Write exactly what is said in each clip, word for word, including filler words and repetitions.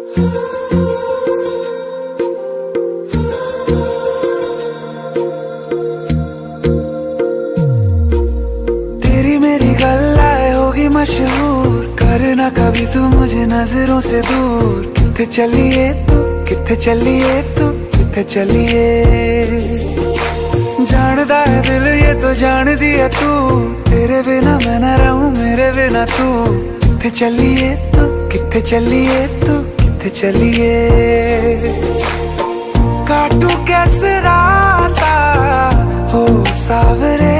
तेरी मेरी गल्लाए होगी मशहूर, करना कभी तू मुझे नजरों से दूर। किथे चलिए तू, किथे चलिए तू, किथे चलिए। जानदा है दिल ये तो जान दिया तू, तेरे बिना मैं न रहूं मेरे बिना तू। किथे चलिए तू, किथे चलिए तू, किथे चलिए। काटू कैसे राता हो सावरे,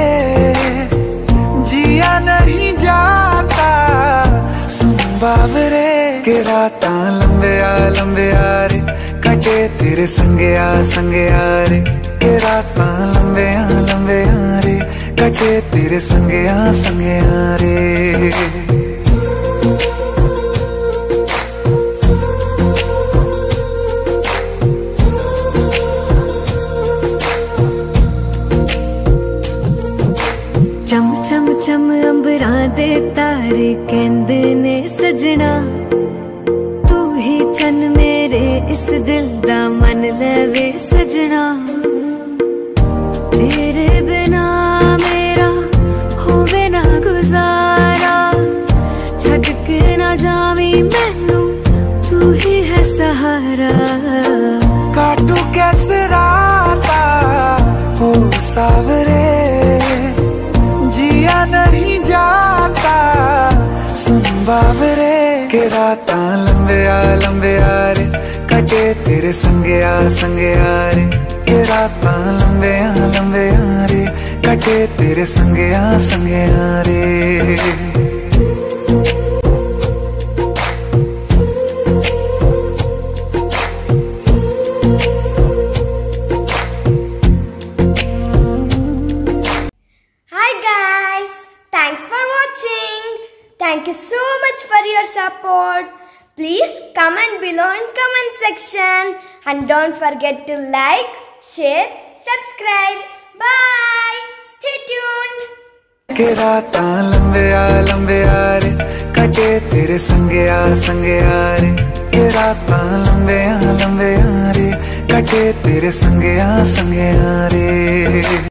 जिया नहीं जाता सुन बावरे। के राता लंबे आ लंबे आ रे, कटे तेरे संगे आ संगे आ रे। के राता लंबे आ लंबे आ रे, कटे तेरे संगे आ संगे आ रे। चम चम चम अंबरां दे तारे कहंदे ने सजना, तू ही चन मेरे इस दिल दा मन लवे सजना। तेरे बिना मेरा होवे ना गुजारा, छड़ के ना जावी मैनू तू ही है सहारा। काटू कैसे राता हो सावरे, जिया नहीं जाता सुन बावरे। के राता लंबे आ लंबे आ रे, कटे तेरे संगे आ संगे आ रे। के राता लंबे आ लंबे आ रे, कटे तेरे संगे आ संगे आ रे। Thanks for watching. Thank you so much for your support. Please comment below in comment section and don't forget to like, share, subscribe. Bye. Stay tuned. के राता लंबे आ लंबे आ रे, कटे तेरे संगे आ संगे आ रे। के राता लंबे आ लंबे आ रे, कटे तेरे संगे आ संगे आ रे।